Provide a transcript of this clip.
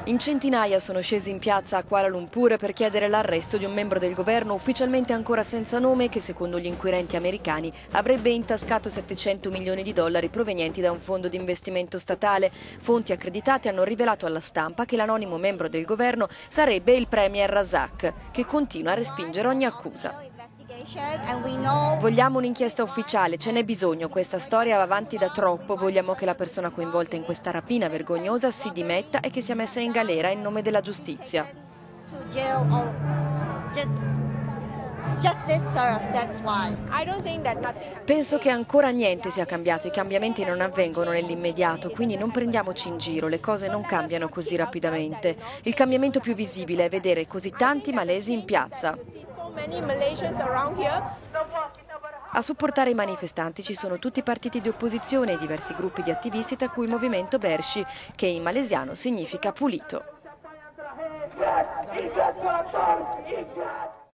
In centinaia sono scesi in piazza a Kuala Lumpur per chiedere l'arresto di un membro del governo ufficialmente ancora senza nome che, secondo gli inquirenti americani, avrebbe intascato 700 milioni di dollari provenienti da un fondo di investimento statale. Fonti accreditate hanno rivelato alla stampa che l'anonimo membro del governo sarebbe il premier Razak, che continua a respingere ogni accusa. Vogliamo un'inchiesta ufficiale, ce n'è bisogno, questa storia va avanti da troppo, vogliamo che la persona coinvolta in questa rapina vergognosa si dimetta e che sia messa in galera in nome della giustizia. Penso che ancora niente sia cambiato, i cambiamenti non avvengono nell'immediato, quindi non prendiamoci in giro, le cose non cambiano così rapidamente. Il cambiamento più visibile è vedere così tanti malesi in piazza. A supportare i manifestanti ci sono tutti i partiti di opposizione e diversi gruppi di attivisti, tra cui il movimento Bersih, che in malesiano significa pulito.